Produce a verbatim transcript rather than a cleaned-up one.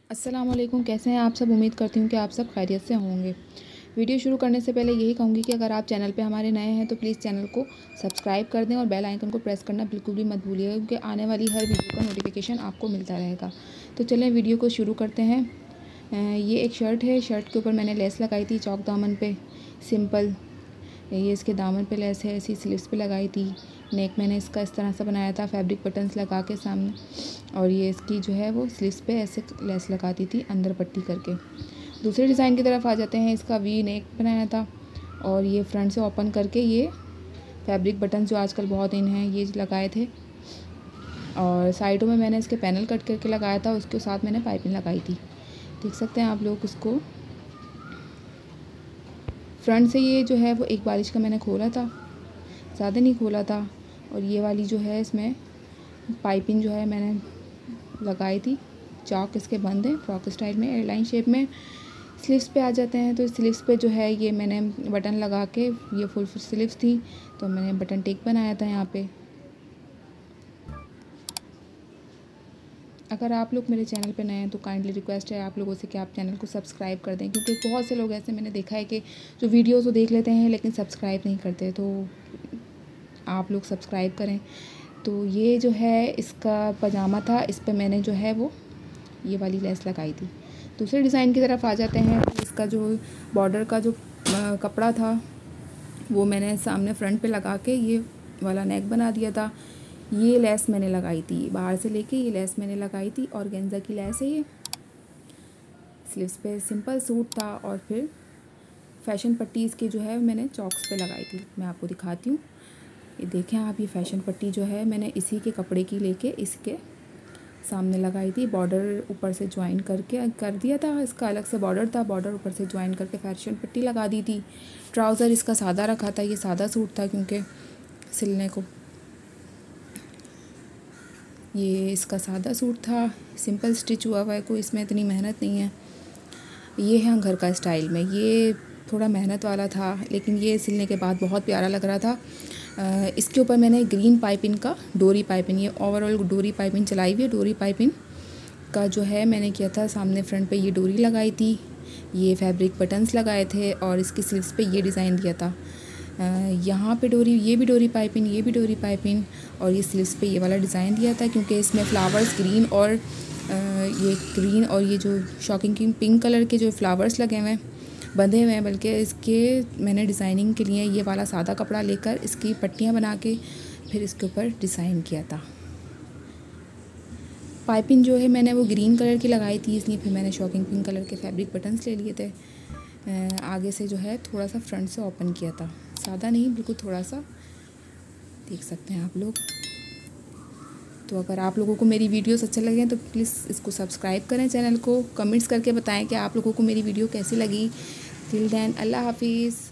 अस्सलाम वालेकुम। कैसे हैं आप सब? उम्मीद करती हूँ कि आप सब खैरियत से होंगे। वीडियो शुरू करने से पहले यही कहूँगी कि अगर आप चैनल पे हमारे नए हैं तो प्लीज़ चैनल को सब्सक्राइब कर दें और बेल आइकन को प्रेस करना बिल्कुल भी मत भूलिएगा, क्योंकि आने वाली हर वीडियो का नोटिफिकेशन आपको मिलता रहेगा। तो चलें वीडियो को शुरू करते हैं। ये एक शर्ट है। शर्ट के ऊपर मैंने लेस लगाई थी चौक दामन पे, सिंपल। ये इसके दामन पे लेस है, ऐसी स्लीव्स पे लगाई थी। नेक मैंने इसका इस तरह से बनाया था, फैब्रिक बटन्स लगा के सामने, और ये इसकी जो है वो स्लीव्स पे ऐसे लेस लगा दी थी अंदर पट्टी करके। दूसरे डिज़ाइन की तरफ आ जाते हैं। इसका वी नेक बनाया था और ये फ्रंट से ओपन करके ये फैब्रिक बटन जो आजकल बहुत इन हैं ये लगाए थे, और साइडों में मैंने इसके पैनल कट करके लगाया था। उसके साथ मैंने पाइपिंग लगाई थी, देख सकते हैं आप लोग उसको। फ्रंट से ये जो है वो एक बारिश का मैंने खोला था, ज़्यादा नहीं खोला था, और ये वाली जो है इसमें पाइपिंग जो है मैंने लगाई थी। चौक इसके बंद है फ्रॉक स्टाइल में, एयरलाइन शेप में। स्लीव्स पे आ जाते हैं तो स्लीव्स पे जो है ये मैंने बटन लगा के, ये फुल फुल स्लीव्स थी तो मैंने बटन टेक बनाया था यहाँ पे। अगर आप लोग मेरे चैनल पे नए हैं तो काइंडली रिक्वेस्ट है आप लोगों से कि आप चैनल को सब्सक्राइब कर दें, क्योंकि बहुत से लोग ऐसे मैंने देखा है कि जो वीडियोस तो देख लेते हैं लेकिन सब्सक्राइब नहीं करते, तो आप लोग सब्सक्राइब करें। तो ये जो है इसका पजामा था, इस पर मैंने जो है वो ये वाली लेस लगाई थी। दूसरे डिज़ाइन की तरफ आ जाते हैं। इसका जो बॉर्डर का जो कपड़ा था वो मैंने सामने फ्रंट पे लगा के ये वाला नेक बना दिया था। ये लेस मैंने लगाई थी बाहर से लेके, ये लेस मैंने लगाई थी, और गेंजा की लेस है ये। स्लीव्स पे सिंपल सूट था, और फिर फैशन पट्टी इसकी जो है मैंने चॉक्स पे लगाई थी। मैं आपको दिखाती हूँ, ये देखें आप। ये फैशन पट्टी जो है मैंने इसी के कपड़े की लेके इसके सामने लगाई थी। बॉर्डर ऊपर से ज्वाइन करके कर दिया था, इसका अलग से बॉर्डर था, बॉर्डर ऊपर से ज्वाइन करके फैशन पट्टी लगा दी थी। ट्राउज़र इसका सादा रखा था, ये सादा सूट था क्योंकि सिलने को। ये इसका सादा सूट था, सिंपल स्टिच हुआ हुआ है, कोई इसमें इतनी मेहनत नहीं है। ये है घर का स्टाइल में, ये थोड़ा मेहनत वाला था लेकिन ये सिलने के बाद बहुत प्यारा लग रहा था। इसके ऊपर मैंने ग्रीन पाइपिंग का डोरी पाइपिंग, ये ओवरऑल डोरी पाइपिंग चलाई हुई है। डोरी पाइपिंग का जो है मैंने किया था, सामने फ्रंट पे ये डोरी लगाई थी, ये फैब्रिक बटन्स लगाए थे, और इसकी स्लीव्स पे ये डिज़ाइन दिया था। यहाँ पे डोरी, ये भी डोरी पाइपिंग, ये भी डोरी पाइपिंग, और ये स्लीव्स पे ये वाला डिज़ाइन दिया था, क्योंकि इसमें फ्लावर्स ग्रीन और ये ग्रीन और ये जो शॉकिंग की पिंक कलर के जो फ्लावर्स लगे हुए हैं, बंधे हुए हैं, बल्कि इसके मैंने डिज़ाइनिंग के लिए ये वाला सादा कपड़ा लेकर इसकी पट्टियाँ बना के फिर इसके ऊपर डिज़ाइन किया था। पाइपिंग जो है मैंने वो ग्रीन कलर की लगाई थी, इसलिए फिर मैंने शॉकिंग पिंक कलर के फैब्रिक बटन्स ले लिए थे। आगे से जो है थोड़ा सा फ्रंट से ओपन किया था, सादा नहीं, बिल्कुल थोड़ा सा, देख सकते हैं आप लोग। तो अगर आप लोगों को मेरी वीडियोस अच्छे लगे तो प्लीज़ इसको सब्सक्राइब करें, चैनल को। कमेंट्स करके बताएं कि आप लोगों को मेरी वीडियो कैसी लगी। टिल देन, अल्लाह हाफिज़।